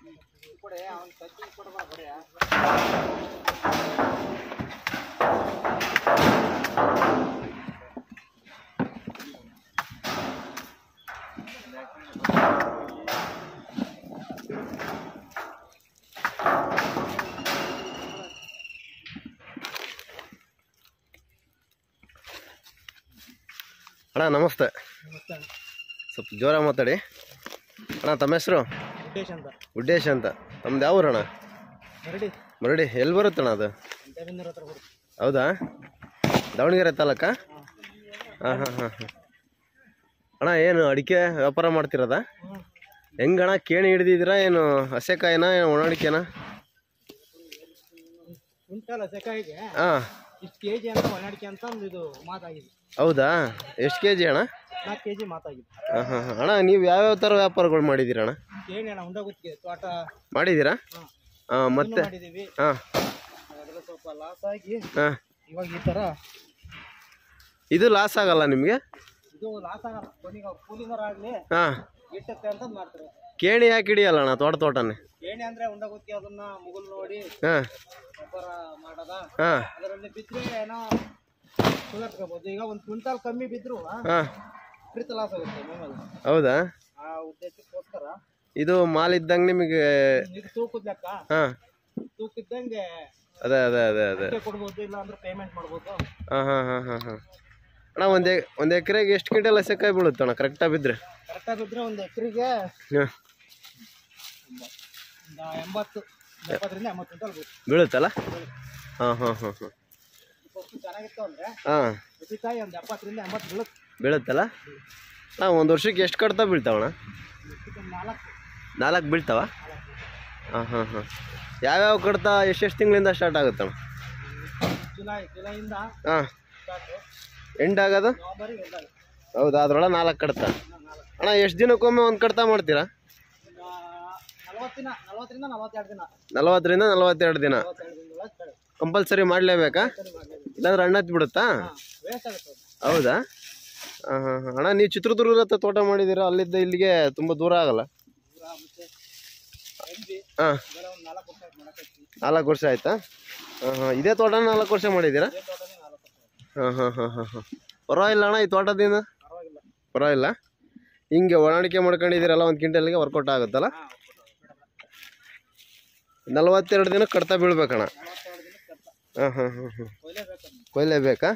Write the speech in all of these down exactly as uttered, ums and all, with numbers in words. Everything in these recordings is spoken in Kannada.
ಅಣ್ಣ ನಮಸ್ತೆ. ಸ್ವಲ್ಪ ಜೋರಾಗಿ ಮಾತಾಡಿ ಅಣ್ಣ. ತಮ್ಮ ಹೆಸರು? ಉದ್ದೇಶ್ ಅಂತ. ಉದ್ದೇಶ್ ಅಂತ. ತಮ್ದು ಯಾವ ಊರಣ್ಣ? ಮರಡಿ. ಮರಡಿ ಎಲ್ಲಿ ಬರುತ್ತಣ್ಣ ಅದು? ಹೌದಾ? ದಾವಣಗೆರೆ ತಾಲೂಕ? ಹಾಂ ಹಾಂ ಹಾಂ ಹಾಂ ಅಣ್ಣ, ಏನು ಅಡಿಕೆ ವ್ಯಾಪಾರ ಮಾಡ್ತಿರೋದ? ಹೆಂಗಣ್ಣ, ಕೇಣಿ ಹಿಡ್ದಿದ್ದೀರಾ ಏನು ಹಸೆಕಾಯಿನ ಏನು ಒಣ ಅಡಿಕೆನಾ? ಹಾಂ, ಇಷ್ಟು ಕೆ ಜಿ ಅಂತ ಒಣ ಅಡಿಕೆ ಅಂತ ಒಂದು ಇದು ಮಾತಾಗಿದೆ. ಹೌದಾ? ಎಷ್ಟು ಕೆ ಜಿ ಅಣ್ಣ? ನಾಲ್ಕು ಕೆ ಜಿ ಮಾತಾಗಿದೆ. ಹಾಂ ಹಾಂ ಹಾಂ ಅಣ್ಣ, ನೀವು ಯಾವ್ಯಾವ ಥರ ವ್ಯಾಪಾರಗಳು ಮಾಡಿದ್ದೀರಾ ಅಣ್ಣ? ಕೇಣಿ ಅಣ್ಣ, ಉಂಡಗುತ್ತಿಗೆ ತೋಟ ಮಾಡಿದ್ದೀರಾ? ಹಾಂ, ಮತ್ತೆ ಮಾಡಿದ್ದೀವಿ. ಹಾಂ, ಅದೆಲ್ಲ ಸ್ವಲ್ಪ ಲಾಸ್ ಆಗಿ ಹಾಂ, ಇವಾಗ ಈ ಥರ. ಇದು ಲಾಸ್ ಆಗಲ್ಲ ನಿಮಗೆ? ಇದು ಲಾಸ್ ಆಗಲ್ಲ. ಕೊನೆಗೆ ಕೂಲಿನರ್ ಆಗಲಿ ಹಾಂ, ಇಟ್ಟಕ್ಕೆ ಅಂತ ಮಾಡ್ತಾರೆ. ಕೇಣಿ ಯಾಕೆ ಹಿಡಿಯಲ್ಲ ಅಣ್ಣ ತೋಟ ತೋಟನೇ? ಕೇಣಿ ಅಂದರೆ ಉಂಡಗುತ್ತಿಗೆ ಅದನ್ನ ಮುಗುಲ್ ನೋಡಿ ಹಾಂ ವ್ಯಾಪಾರ ಮಾಡೋದ. ಹಾಂ, ಅದರಲ್ಲಿ ಬಿದ್ದರೆ ಏನೋ ಸುಲಟ್ಕೋಬೋದು. ಈಗ ಒಂದು ಕ್ವಿಂಟಾಲ್ ಕಮ್ಮಿ ಬಿದ್ದರೂ ಹಾಂ, ವಿಪರೀತ ಲಾಸ್ ಆಗುತ್ತೆ ಮೇಲೆ. ಹೌದಾ? ಆ ಉದ್ದೇಶಕ್ಕೋಸ್ಕರ ಇದು ಮಾಲ್ ಇದ್ದಂಗೆ ನಿಮಗೆ ಇದು ತೂಕದ ಲೆಕ್ಕ. ಹಾಂ, ತೂಕಿದ್ದಂಗೆ ಅದೇ ಅದೇ ಅದೇ ಅದೇ ಕೊಡ್ಬೋದು, ಇಲ್ಲ ಅಂದ್ರೆ ಪೇಮೆಂಟ್ ಮಾಡ್ಬೋದು. ಹಾಂ ಹಾಂ ಹಾಂ ಹಾಂ ಹಾಂ ಅಣ್ಣ, ಒಂದು ಒಂದು ಎಕರೆಗೆ ಎಷ್ಟು ಕ್ವಿಂಟಲ್ ಹಸೆಕಾಯಿ ಬೀಳುತ್ತೆ ಅಣ್ಣ ಕರೆಕ್ಟಾಗಿ ಬಿದ್ದರೆ? ಕರೆಕ್ಟಾಗಿ ಬಿದ್ದರೆ ಒಂದು ಎಕರೆಗೆ ಹಾಂ ಒಂದು ಎಂಬತ್ತು ಎಪ್ಪತ್ತರಿಂದ ಎಂಬತ್ತು ಕ್ವಿಂಟಲ್ ಬೀಳುತ್ತಲ್ಲ? ಹಾಂ ಹಾಂ ಹಾಂ ಹಾಂ ಫಸ್ಟು ಚೆನ್ನಾಗಿತ್ತು ಅಂದರೆ ಹಾಂ, ಹಸಿಕಾಯಿ ಒಂದು ಎಪ್ಪತ್ತರಿಂದ ಎಂಬತ್ತು ಬೀಳುತ್ತೆ. ಬೀಳುತ್ತಲ್ಲ? ಹಾಂ, ಒಂದು ವರ್ಷಕ್ಕೆ ಎಷ್ಟು ಕಡ್ತಾ ಬೀಳ್ತಾವಣ್ಣ? ನಾಲ್ಕು ನಾಲ್ಕು ಬೀಳ್ತಾವ? ಹಾಂ ಹಾಂ ಹಾಂ ಯಾವ್ಯಾವ ಕಡ್ತಾ ಎಷ್ಟೆಷ್ಟು ತಿಂಗಳಿಂದ ಸ್ಟಾರ್ಟ್ ಆಗುತ್ತಣ್ಣ? ಜುಲೈ ಜುಲೈಯಿಂದ ಹಾಂ, ಸ್ಟಾರ್ಟು ಎಂಡ್ ಆಗೋದು? ನವಂಬರಿಗೆ ಎಂಡ್. ಹೌದಾ? ಅದರೊಳಗೆ ನಾಲ್ಕು ಕಡ್ತಾ. ಅಣ್ಣ, ಎಷ್ಟು ದಿನಕ್ಕೊಮ್ಮೆ ಒಂದು ಕಡ್ತಾ ಮಾಡ್ತೀರಾ? ನಲವತ್ತು ದಿನ, ನಲವತ್ತರಿಂದ ನಲವತ್ತೆರಡು ದಿನ. ನಲವತ್ತರಿಂದ ನಲವತ್ತೆರಡು ದಿನ ನಲವತ್ತೆರಡು ದಿನದೊಳಗೆ ಕಂಪಲ್ಸರಿ ಮಾಡಲೇಬೇಕಾ? ಇಲ್ಲಾಂದ್ರೆ ಹಣ್ಣತ್ತು ಬಿಡುತ್ತಾ? ವೇಸ್ಟ್ ಆಗುತ್ತೆ. ಹೌದಾ? ಹಾಂ ಹಾಂ ಹಾಂ ಅಣ್ಣ, ನೀವು ಚಿತ್ರದುರ್ಗದ ಹತ್ರ ತೋಟ ಮಾಡಿದ್ದೀರಾ, ಅಲ್ಲಿದ್ದ ಇಲ್ಲಿಗೆ ತುಂಬ ದೂರ ಆಗಲ್ಲ? ಹಾಂ, ನಾಲ್ಕು ವರ್ಷ ಆಯ್ತು ಮಾಡಕ್ಕೆ. ನಾಲ್ಕು ವರ್ಷ ಆಯ್ತಾ? ಹಾಂ ಹಾಂ ಇದೇ ತೋಟನ ನಾಲ್ಕು ವರ್ಷ ಮಾಡಿದ್ದೀರಾ? ಹಾಂ ಹಾಂ ಹಾಂ ಹಾಂ ಹಾಂ ಪರವಾಗಿಲ್ಲ ಅಣ್ಣ, ಈ ತೋಟದಿಂದ ಪರವಾಗಿಲ್ಲ. ಪರವಾಗಿಲ್ಲ. ಹಿಂಗೆ ಒಣಡಿಕೆ ಮಾಡ್ಕೊಂಡಿದ್ದೀರಲ್ಲ, ಒಂದು ಕ್ವಿಂಟಲ್ಗೆ ವರ್ಕೌಟ್ ಆಗುತ್ತಲ್ಲ? ನಲವತ್ತೆರಡು ದಿನ ಕಡ್ತಾ ಬೀಳ್ಬೇಕಣ್ಣ? ಹಾಂ ಹಾಂ ಹಾಂ ಹಾಂ ಕೊಯ್ಲೇಬೇಕಾ?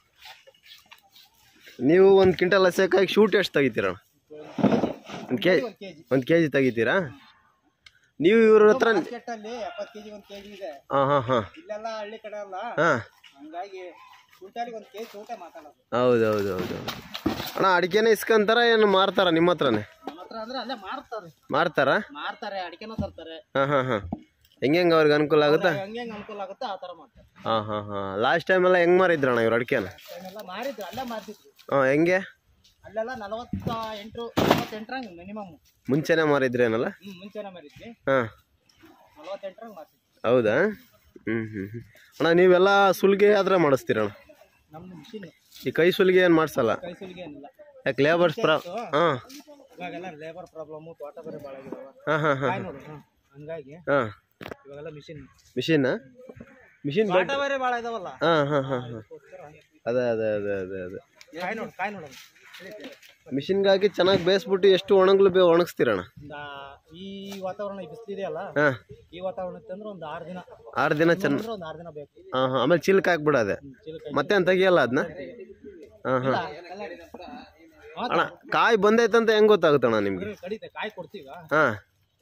ನೀವು ಒಂದು ಕ್ವಿಂಟಲ್ ಹಸೆಕಾಯಿ ಶೂಟ್ ಎಷ್ಟು ತೆಗಿತೀರಣ್ಣ? ಒಂದು ಕೆ ಜಿ ಒಂದು ಕೆ ಜಿ ತೆಗಿತೀರಾ? ನೀವು ಇವ್ರ ಹತ್ರ ಎಪ್ಪತ್ತು ಕೆಜಿ ಒಂದು ಕೆಜಿ ಇದೆ. ಹಾಂ ಹಾಂ ಹಾಂ ಇಲ್ಲೆಲ್ಲ ಹಳ್ಳಿ ಕಡೆ ಅಲ್ಲ, ಹಾಂ, ಹಂಗಾಗಿ ಕ್ವಿಂಟಾಲಿಗೆ ಒಂದು ಕೆಜಿ ಊಟ ಮಾತಾಡೋದು. ಹೌದು ಹೌದು ಹೌದು ಹೌದು ಅಣ್ಣ, ಅಡಿಕೆನೇ ಇಸ್ಕೊಂತಾರ ಏನು ಮಾರ್ತಾರ ನಿಮ್ಮ ಹತ್ರನೇ? ನಮ್ಮ ಹತ್ರ ಅಂದ್ರೆ ಅಲ್ಲೇ ಮಾರ್ತಾರೆ. ಮಾರ್ತಾರಾ? ಮಾರ್ತಾರೆ, ಅಡಿಕೆನೂ ತರ್ತಾರೆ. ಹಾಂ ಹಾಂ ಹಾಂ ಹೆಂಗೆ ಹೆಂಗೆ ಅವ್ರಿಗೆ ಅನುಕೂಲ ಆಗುತ್ತಾ? ಹಂಗೆ ಹೆಂಗೆ ಅನುಕೂಲ ಆಗುತ್ತೆ ಆ ಥರ ಮಾಡ್ತಾರೆ. ಹಾಂ ಹಾಂ ಹಾಂ ಲಾಸ್ಟ್ ಟೈಮ್ ಎಲ್ಲ ಹೆಂಗೆ ಮಾರಿದ್ರಣ್ಣ ಇವ್ರು ಅಡಿಕೆನ? ಎಲ್ಲ ಮಾರಿದ್ರು, ಅಲ್ಲೇ ಮಾರ್ತಿದ್ರು. ಹಾಂ, ಹೆಂಗೆ? ಅಲ್ಲೆಲ್ಲ ನಲವತ್ತ ಎಂಟು ನಲವತ್ತೆಂಟರಂಗೆ ಮಿನಿಮಮ್ ಮುಂಚೆನೇ ಮಾರಿದ್ರೇನಲ್ಲ? ಹ್ಞೂ ಮುಂಚೆನೇ ಮಾರಿದ್ವಿ. ಹಾಂ, ನಲವತ್ತೆಂಟರಂಗೆ ಮಾರ್ತಿದ್ವಿ. ಹೌದಾ? ಹ್ಞೂ ಹ್ಞೂ ಹ್ಞೂ ಅಣ್ಣ, ನೀವೆಲ್ಲ ಸುಲಿಗೆ ಆದ್ರೆ ಮಾಡಿಸ್ತೀರಣ್ಣ? ನಮ್ದು ಮಿಷಿನ್. ಈ ಕೈ ಸುಲಿಗೆ ಏನು ಮಾಡಿಸಲ್ಲ? ಕೈ ಸುಲಿಗೆ ಏನಿಲ್ಲ. ಯಾಕೆ ಲೇಬರ್ಸ್ ಪ್ರಾ ಹಾಂ, ಇವಾಗೆಲ್ಲ ಲೇಬರ್ ಪ್ರಾಬ್ಲಮ್ಮು, ತೋಟ ಬೇರೆ ಭಾಳ ಆಗಿದಾವೆ. ಹಾಂ ಹಾಂ ಹಾಂ ಕಾಯಿ ನೋಡು. ಹಾಂ, ಹಂಗಾಗಿ ಹಾಂ ಇವಾಗೆಲ್ಲ ಮಿಷಿನ್ ಮಿಷಿನ್ ಮಿಷಿನ್ ತೋಟ ಬೇರೆ ಭಾಳ ಇದಾವಲ್ಲ. ಹಾಂ ಹಾಂ ಹಾಂ ಹಾಂ ಅದೇ ಅದೇ ಅದೇ ಅದೇ ಅದೇ ಕಾಯಿ ನೋಡು, ಕಾಯಿ ನೋಡೋಣ. ಮಿಷಿನ್ಗಾಗಿ ಚೆನ್ನಾಗಿ ಬೇಯಿಸ್ಬಿಟ್ಟು ಎಷ್ಟು ಒಣಗ್ಲು ಬೇ ಒಣಗಿಸ್ತೀರಣ್ಣ? ಈ ವಾತಾವರಣ ಬಿಸಿಲಿದೆಯಲ್ಲ, ಹಾಂ, ಈ ವಾತಾವರಣ ಇತ್ತಂದ್ರೆ ಒಂದು ಆರು ದಿನ ಆರು ದಿನ ಚೆನ್ನ ಒಂದು ಆರು ದಿನ ಬೇಕು. ಹಾಂ ಹಾಂ ಆಮೇಲೆ ಚಿಲ್ಕ ಹಾಕ್ಬಿಡೋದೆ, ಮತ್ತೇನು ತೆಗಿಯಲ್ಲ ಅದನ್ನ? ಹಾಂ ಹಾಂ ಅಣ್ಣ, ಕಾಯಿ ಬಂದೈತಂತ ಹೆಂಗೆ ಗೊತ್ತಾಗುತ್ತಣ್ಣ ನಿಮ್ಗೆ? ಕಡಿತೆ ಕಾಯಿ ಕೊಡ್ತೀವ. ಹಾಂ,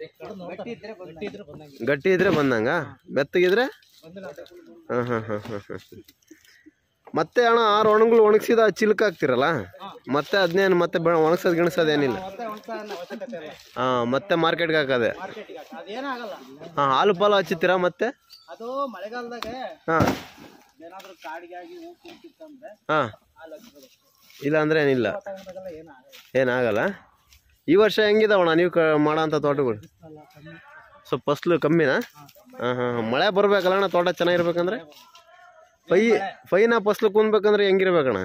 ಗಟ್ಟಿ ಇದ್ರೆ ಬಂದಂಗ, ಮೆತ್ತಗಿದ್ರೆ? ಹಾಂ ಹಾಂ ಹಾಂ ಹಾಂ ಹಾಂ ಮತ್ತೆ ಅಣ್ಣ, ಆರು ಒಣಗ್ಲು ಒಣಗಿಸಿದ ಚಿಲ್ಕ ಹಾಕ್ತಿರಲ್ಲ, ಮತ್ತೆ ಅದನ್ನೇನು ಮತ್ತೆ ಒಣಗ್ಸೋದು ಗಿಣಸೋದೇನಿಲ್ಲ? ಹಾಂ, ಮತ್ತೆ ಮಾರ್ಕೆಟ್ಗೆ ಹಾಕೋದೆ? ಹಾಂ, ಹಾಲು ಪಾಲು ಹಚ್ಚುತ್ತೀರಾ ಮತ್ತೆ? ಅದು ಮಳೆಗಾಲದಾಗ ಹಾಂ, ಏನಾದರೂ ಕಾಡಿಗಾಗಿ ಹೂ ಕುಂತಿತ್ತಂದ್ರೆ ಹಾಂ, ಇಲ್ಲ ಅಂದ್ರೆ ಏನಿಲ್ಲ, ಏನಾಗಲ್ಲ. ಈ ವರ್ಷ ಹೆಂಗಿದಾವಣ್ಣ ನೀವು ಕ ಮಾಡೋಂಥ ತೋಟಗಳು? ಸ್ವಲ್ಪ ಫಸ್ಲು ಕಮ್ಮಿನಾ? ಹಾಂ ಹಾಂ ಮಳೆ ಬರ್ಬೇಕಲ್ಲ ಅಣ್ಣ, ತೋಟ ಚೆನ್ನಾಗಿರ್ಬೇಕಂದ್ರೆ? Five fine ಫಸ್ಲು ಕುಂದ್ಬೇಕಂದ್ರೆ ಹೆಂಗಿರ್ಬೇಕಣ್ಣ?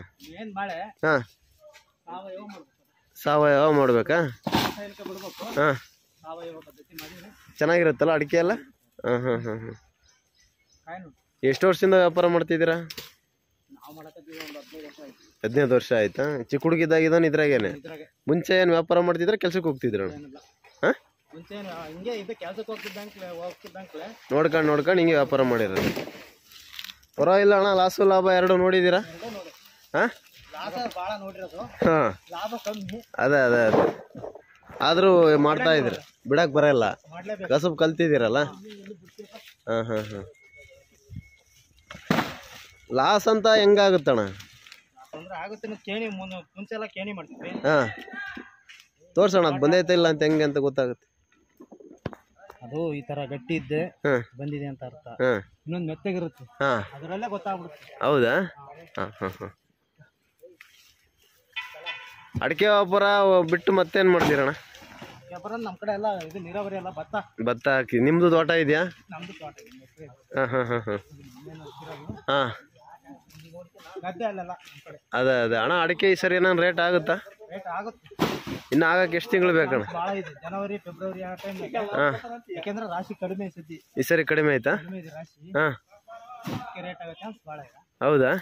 ಹಾಂ, ಸಾವಯವ ಮಾಡ್ಬೇಕಾ? ಹಾಂ ಸಾವಯವ ಪದ್ಧತಿ ಮಾಡಿದ್ರೆ ಚೆನ್ನಾಗಿರುತ್ತಲ್ಲ ಅಡಿಕೆ ಎಲ್ಲ? ಹಾಂ ಹಾಂ ಹಾಂ ಹಾಂ ಕಾಯಿ ನೋಡಿ. ಎಷ್ಟು ವರ್ಷದಿಂದ ವ್ಯಾಪಾರ ಮಾಡ್ತಿದ್ದೀರಾ? ನಾವು ಮಾಡಕತ್ತೀವಿ ಒಂದು ಹದಿನೈದು ವರ್ಷ ಆಯ್ತು. ಹದಿನೈದು ವರ್ಷ ಆಯ್ತಾ? ಚಿಕ್ಕ ಹುಡುಗಿದ್ದಾಗ ಇದನ್ನು ಇದ್ರಾಗೇನೆ? ಇದ್ರಾಗೆ ಮುಂಚೆ ಏನು ವ್ಯಾಪಾರ ಮಾಡ್ತಿದ್ರೆ ಕೆಲ್ಸಕ್ಕೆ ಹೋಗ್ತಿದ್ರು? ಏನಿಲ್ಲ. ಹಾಂ ಮುಂಚೆ ಏನು ಹಿಂಗೆ ಇದು ಕೆಲ್ಸಕ್ಕೆ ಹೋಗ್ತಿದ್ದಂಕ್ಲೆ ಹೋಗ್ತಿದ್ದಂಕ್ಲೆ ನೋಡ್ಕೊಂಡು ನೋಡ್ಕೊಂಡು ಹಿಂಗೆ ವ್ಯಾಪಾರ ಮಾಡಿರೋದು. ಪರವಾಗಿಲ್ಲ ಅಣ್ಣ, ಲಾಸು ಲಾಭ ಎರಡು ನೋಡಿದ್ದೀರಾ? ಎರಡೇ ನೋಡಿ. ಹಾಂ ಲಾಭ ಭಾಳ ನೋಡಿರೋದು, ಹಾಂ ಲಾಭ ಕಮ್ಮಿ. ಅದೇ ಅದೇ ಅದೇ ಆದರೂ ಮಾಡ್ತಾ ಇದ್ದೀರ, ಬಿಡಕ್ಕೆ ಬರಲ್ಲ, ಮಾಡ್ಲೇಬೇಕು. ಕಸಬ್ ಕಲ್ತಿದ್ದೀರಲ್ಲ. ಹಾಂ ಹಾಂ ಹಾಂ ಲಾಸ್ ಅಂತ ಹೆಂಗಾಗುತ್ತಣ್ಣ? ತೊಂದರೆ ಆಗುತ್ತೆ. ನಾವು ಕೇಣಿ ಮುನ್ನ ಮುಂಚೆ ಎಲ್ಲ ಕೇಣಿ ಮಾಡ್ತಿದ್ವಿ. ಹಾಂ ತೋರ್ಸೋಣ, ಅದು ಬಂದೈತೆ ಇಲ್ಲ ಅಂತ ಹೆಂಗೆ ಅಂತ ಗೊತ್ತಾಗುತ್ತೆ. ಅದು ಈ ತರ ಗಟ್ಟಿ ಇದ್ದೆ ಹಾಂ ಬಂದಿದೆ ಅಂತ ಅರ್ಥ. ಹಾಂ ಇನ್ನೊಂದು ಮೆತ್ತಗಿರುತ್ತೆ, ಹಾಂ ಅದರಲ್ಲೇ ಗೊತ್ತಾಗ್ಬಿಡುತ್ತೆ. ಹೌದಾ? ಹಾಂ ಹಾಂ ಹಾಂ ಅಡಿಕೆ ವ್ಯಾಪಾರ ಬಿಟ್ಟು ಮತ್ತೇನು ಮಾಡ್ತೀರಣ್ಣ? ವ್ಯಾಪಾರ ನಮ್ಮ ಕಡೆ ಎಲ್ಲ ಇದು ನೀರಾವರಿ ಎಲ್ಲ ಭತ್ತ ಭತ್ತ ಹಾಕಿ. ನಿಮ್ಮದು ತೋಟ ಇದೆಯಾ? ನಮ್ದು ತೋಟ ಇದೆ, ಎಕರೆ ಇದೆ. ಹಾಂ ಹಾಂ ಹಾಂ ಹಾಂ ಇನ್ನೇನು ಹಸಿರಾಗಿ ಹಾಂ ಗದ್ದೆ ಅಲ್ಲೆಲ್ಲ ನಮ್ಮ ಕಡೆ ಅದೇ ಅದೇ ಅಣ್ಣ, ಅಡಿಕೆ ಈ ಸರಿ ಏನಾರು ರೇಟ್ ಆಗುತ್ತಾ? ರೇಟ್ ಆಗುತ್ತೆ. ಇನ್ನು ಆಗಕ್ಕೆ ಎಷ್ಟು ತಿಂಗಳು ಬೇಕಣ್ಣ? ಭಾಳ ಇದೆ, ಜನವರಿ ಫೆಬ್ರವರಿ ಆ ಟೈಮ್. ಹಾಂ ಯಾಕೆಂದ್ರೆ ರಾಶಿ ಕಡಿಮೆ ಸತಿ ಈ ಸರಿ ಕಡಿಮೆ ಆಯ್ತಾ? ಕಡಿಮೆ ಇದೆ ರಾಶಿ, ಹಾಂ ಅದಕ್ಕೆ ರೇಟ್ ಆಗೋ ಚಾನ್ಸ್ ಭಾಳ ಇದೆ. ಹೌದಾ?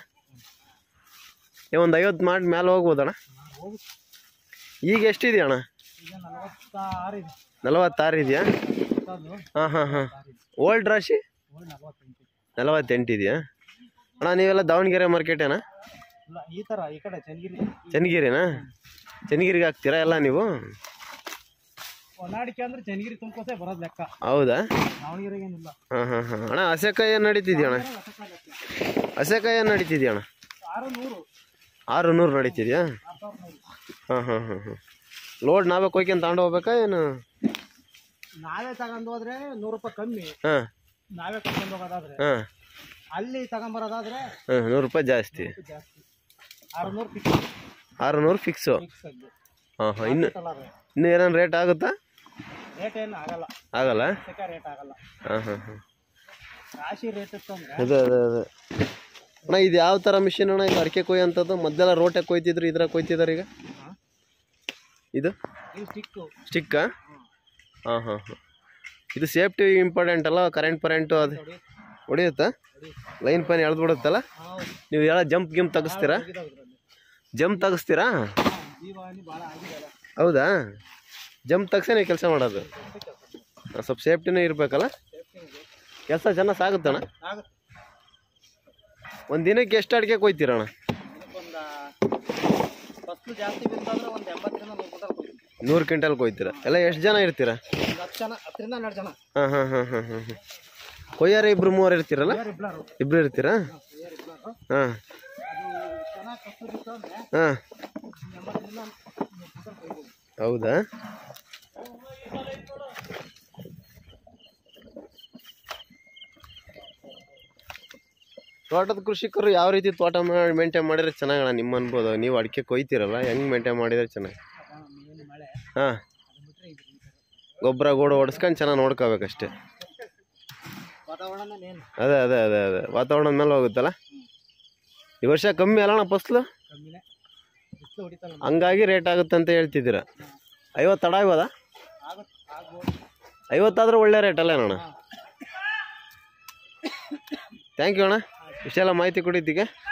ಏ ಒಂದು ಐವತ್ತು ಮಾಡಿ ಮೇಲೆ ಹೋಗ್ಬೋದಣ್ಣ? ಹೋಗುತ್ತೆ. ಈಗ ಎಷ್ಟಿದೆಯಾ ಅಣ್ಣ? ಈಗ ನಲವತ್ತಾರು ಇದೆ. ನಲವತ್ತಾರು ಇದೆಯಾ? ಹೊಸದು ಹಾಂ ಹಾಂ ಹಾಂ ಓಲ್ಡ್ ರಾಶಿ ಓಲ್ಡ್ ನಲವತ್ತೆಂಟು. ನಲವತ್ತೆಂಟು ಇದೆಯಾ ಅಣ್ಣ? ನೀವೆಲ್ಲ ದಾವಣಗೆರೆ ಮಾರ್ಕೆಟೇನಾ? ಇಲ್ಲ ಈ ಥರ ಈ ಕಡೆ ಚನ್ನಗಿರಿ ಚನ್ನಗಿರಿನಾ? ಚನ್ನಗಿರಿಗೆ ಹಾಕ್ತೀರಾ ಎಲ್ಲ ನೀವು? ಹೊನ್ನಾಡಿಕೆ ಅಂದ್ರೆ ಚನ್ನಗಿರಿ ತುಂಬ್ಕೋಸೆ ಬರೋದು ಲೆಕ್ಕ. ಹೌದಾ? ದಾವಣಗೆರೆಗೆ ಏನಿಲ್ಲ. ಹಾಂ ಹಾಂ ಹಾಂ ಅಣ್ಣ, ಹಸೆಕಾಯಿ ಏನು ನಡೀತಿದ್ಯಾ ಅಣ್ಣ? ಹಸೆಕಾಯಿ ಏನು ನಡೀತಿದ್ಯಾ ಅಣ್ಣ? ಆರು ನೂರು ಆರು ನೂರು ನಡೀತಿದ್ಯಾ? ಆರು ಸಾವಿರದ ನೂರು. ಹಾಂ ಹಾಂ ಹಾಂ ಹಾಂ ಲೋಡ್ ನಾವೇ ಕೊಯ್ಕೊಂಡು ತಗೊಂಡು ಹೋಗ್ಬೇಕಾ ಏನು? ನಾವೇ ತಗೊಂಡು ಹೋದ್ರೆ ನೂರು ರೂಪಾಯಿ ಕಮ್ಮಿ, ಹಾಂ ನಾವೇ ಕರ್ಕೊಂಡು ಹೋಗೋದಾದ್ರೆ. ಹಾಂ ಅಲ್ಲಿ ತಗೊಂಬರೋದಾದ್ರೆ ಹಾಂ ನೂರು ರೂಪಾಯಿ ಜಾಸ್ತಿ. ಜಾಸ್ತಿ. ಆರು ನೂರು ಫಿಕ್ಸ್ ಆರು ನೂರು ಫಿಕ್ಸು. ಫಿಕ್ಸ್ ಆಗಿ ಹಾಂ ಹಾಂ ಇನ್ನು ಅಲ್ಲ ಅದು. ಇನ್ನೂ ಏನೇನು ರೇಟ್ ಆಗುತ್ತಾ? ರೇಟ್ ಏನು ಆಗಲ್ಲ, ಆಗಲ್ಲ? ಸೆಕೆ ರೇಟ್ ಆಗಲ್ಲ. ಹಾಂ ಹಾಂ ಹಾಂ ರಾಶಿ ರೇಟ್ ಇತ್ತು ಅಂದ್ರೆ ಅದೇ ಅದೇ ಅದೇ ಅಣ್ಣ, ಇದು ಯಾವ ಥರ ಮಿಷಿನ್ ಅಣ್ಣ? ಇದು ಅಡಿಕೆ ಕೊಯ್ಯಂಥದ್ದು? ಮೊದಲೆಲ್ಲ ರೋಟೆ ಕೊಯ್ತಿದ್ರು, ಇದ್ರಾಗ ಕೊಯ್ತಿದ್ದಾರೆ ಈಗ? ಹಾಂ ಇದು ಇದು ಸ್ಟಿಕ್ಕು. ಸ್ಟಿಕ್ಕಾ? ಹಾಂ ಹಾಂ ಹಾಂ ಇದು ಸೇಫ್ಟಿ ಇಂಪಾರ್ಟೆಂಟ್ ಅಲ್ಲ? ಕರೆಂಟ್ ಪರೆಂಟು ಅದು ನೋಡಿ ಹೊಡಿಯುತ್ತಾ? Line pine ಎಳ್ದು ಬಿಡುತ್ತಲ್ಲ? ಹೌದು. ನೀವು ಎಲ್ಲ ಜಂಪ್ ಗಿಂಪ್ ತೆಗಿಸ್ತೀರಾ? ಹೋಗಿದಾವ್ ಇದ್ರಲ್ಲಿ. ಜಂಪ್ ತೆಗಿಸ್ತೀರಾ? ಹಾಂ, ಜೀವಾಣಿ ಭಾಳ ಆಗಿದೆ ಅಲ್ಲ. ಹೌದಾ? ಜಂಪ್ ತೆಗ್ಸೇ ನೀವು ಕೆಲಸ ಮಾಡೋದು? ಹಾಂ, ಸ್ವಲ್ಪ ಸೇಫ್ಟಿನೂ ಇರಬೇಕಲ್ಲ? ಕೆಲಸ ಚೆನ್ನಾಗಿ ಸಾಗುತ್ತಣ್ಣ? ಆಗುತ್ತೆ. ಒಂದು ದಿನಕ್ಕೆ ಎಷ್ಟು ಅಡಿಕೆ ಕೊಯ್ತೀರಣ್ಣ? ಇದಕ್ಕೊಂದು ಫಸ್ಲು ಜಾಸ್ತಿ ಬಿತ್ತಂದ್ರೆ ಒಂದು ಎಂಬತ್ತರಿಂದ ನೂರು ಕ್ವಿಂಟಲ್ ಕೊಡ್ತೀವಿ. ನೂರು ಕ್ವಿಂಟಲ್ ಕೊಯ್ತೀರಾ? ಎಲ್ಲ ಎಷ್ಟು ಜನ ಇರ್ತೀರಾ? ಒಂದು ಹತ್ತು ಜನ, ಹತ್ತರಿಂದ ಹನ್ನೆರಡು ಜನ. ಹಾಂ ಹಾಂ ಹಾಂ ಹಾಂ ಹಾಂ ಹಾಂ ಕೊಯ್ಯಾರ ಇಬ್ರು ಮೂವರು ಇರ್ತೀರಲ್ಲ? ಯಾರು ಇಬ್ಬರು ಇಬ್ರು ಇರ್ತೀರಾ? ಇಬ್ಬರು. ಹಾಂ ಅದು ಚೆನ್ನಾಗಿ ಕಷ್ಟು ಬಿತ್ತು ಅಂದರೆ ಹಾಂ ಎಂಬತ್ತರಿಂದ ನೂರು ಕ್ವಿಂಟಲ್ ಕೊಯ್ಬೋದು. ಹೌದಾ? ತೋಟದ ಕೃಷಿಕರು ಯಾವ ರೀತಿ ತೋಟ ಮಾಡಿ ಮೇಂಟೈನ್ ಮಾಡಿದ್ರೆ ಚೆನ್ನಾಗಣ್ಣ ನಿಮ್ಮ ಅನ್ಬೋದು? ನೀವು ಅಡಿಕೆ ಕೊಯ್ತೀರಲ್ಲ, ಹೆಂಗೆ ಮೇಂಟೈನ್ ಮಾಡಿದ್ರೆ ಚೆನ್ನಾಗಿ? ಮೇನ್ ಮಳೆ ಹಾಂ ಅದು ಬಿಟ್ಟರೆ ಇದು ಈ ಥರ ಗೊಬ್ಬರ ಗೋಡು ಹೊಡ್ಸ್ಕೊಂಡು ಚೆನ್ನಾಗಿ ನೋಡ್ಕೋಬೇಕಷ್ಟೇ. ವಾತಾವರಣ ಮೇನ್. ಅದೇ ಅದೇ ಅದೇ ಅದೇ ವಾತಾವರಣದ ಮೇಲೆ ಹೋಗುತ್ತಲ್ಲ? ಈ ವರ್ಷ ಕಮ್ಮಿ ಅಲ್ಲಣ್ಣ ಫಸ್ಲು? ಕಮ್ಮಿನೇ, ಬಿಸಿಲು ಹೊಡಿತಲ್ಲ. ಹಂಗಾಗಿ ರೇಟ್ ಆಗುತ್ತೆ ಅಂತ ಹೇಳ್ತಿದ್ದೀರಾ? ಐವತ್ತು ತಡ ಇವಾಗ? ಆಗುತ್ತೆ, ಆಗ್ಬೋದು. ಐವತ್ತಾದರೂ ಒಳ್ಳೆ ರೇಟ್ ಅಲ್ಲ ಅಣ್ಣ? ಥ್ಯಾಂಕ್ ಯು ಅಣ್ಣ, ಇಷ್ಟೆಲ್ಲ ಮಾಹಿತಿ ಕೊಟ್ಟಿದ್ದಕ್ಕೆ.